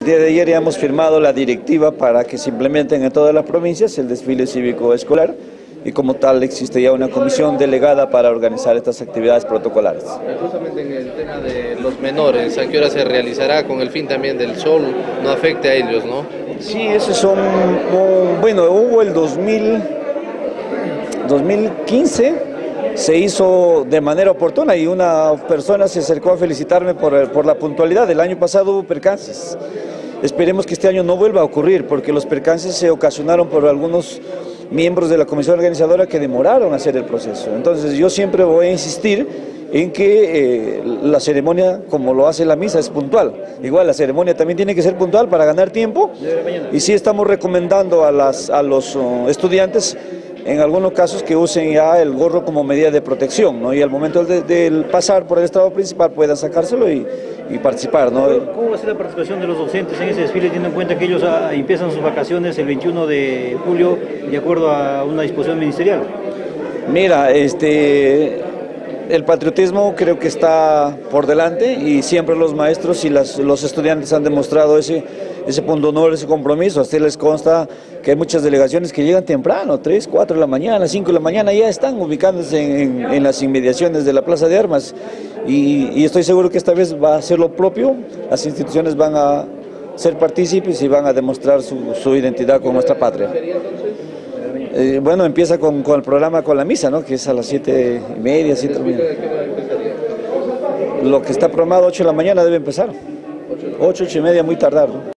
El día de ayer ya hemos firmado la directiva para que se implementen en todas las provincias el desfile cívico escolar y como tal existe ya una comisión delegada para organizar estas actividades protocolares. Justamente en el tema de los menores, ¿a qué hora se realizará con el fin también del sol no afecte a ellos, no? Sí, esos son, bueno, hubo el 2015, se hizo de manera oportuna y una persona se acercó a felicitarme por la puntualidad. El año pasado hubo percances. Esperemos que este año no vuelva a ocurrir, porque los percances se ocasionaron por algunos miembros de la comisión organizadora que demoraron a hacer el proceso. Entonces yo siempre voy a insistir en que la ceremonia, como lo hace la misa, es puntual. Igual la ceremonia también tiene que ser puntual para ganar tiempo, y sí estamos recomendando a los estudiantes en algunos casos que usen ya el gorro como medida de protección, ¿no? Y al momento de pasar por el estrado principal puedan sacárselo y participar, ¿no? ¿Cómo va a ser la participación de los docentes en ese desfile, teniendo en cuenta que ellos empiezan sus vacaciones el 21 de julio de acuerdo a una disposición ministerial? Mira, el patriotismo creo que está por delante y siempre los maestros y los estudiantes han demostrado ese punto de honor, ese compromiso. A ustedes les consta que hay muchas delegaciones que llegan temprano, 3, 4 de la mañana, 5 de la mañana, ya están ubicándose en las inmediaciones de la Plaza de Armas y estoy seguro que esta vez va a ser lo propio. Las instituciones van a ser partícipes y van a demostrar su identidad con nuestra patria. Bueno, empieza con el programa, con la misa, ¿no? Que es a las 7:30, 7:30. Lo que está programado 8 de la mañana debe empezar. 8:30 muy tardar, ¿no?